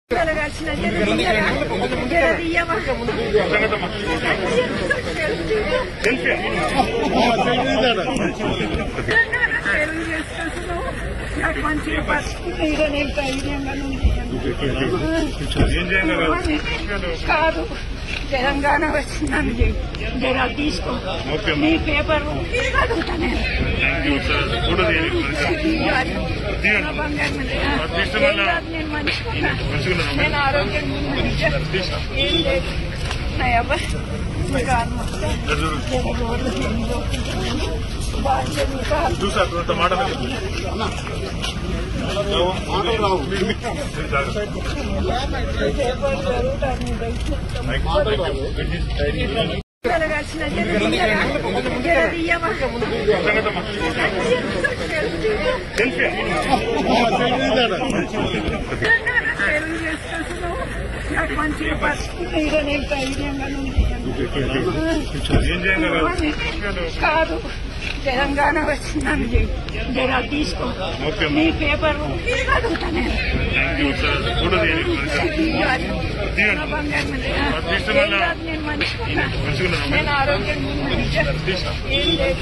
నాకు మంచిగా పరిస్థితి నేను ధైర్యంగా కాదు. తెలంగాణ వచ్చిందని జనాలు తీసుకో నీ పేపర్ అడుగుతా నేను మనిషికున్నా నేను ఆరోగ్యంగా ఏం లేదు నాకు మంచిగా పరిస్థితి నేను ధైర్యంగా కాదు. తెలంగాణ వచ్చిందని జనాలు తీసుకో నీ పేపర్ అడుగుతా నేను నేను మనిషికున్నా నేను ఆరోగ్యంగా ఏం లేదు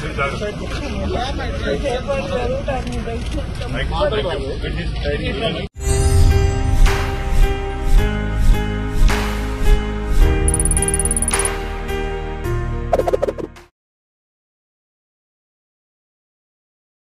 మాట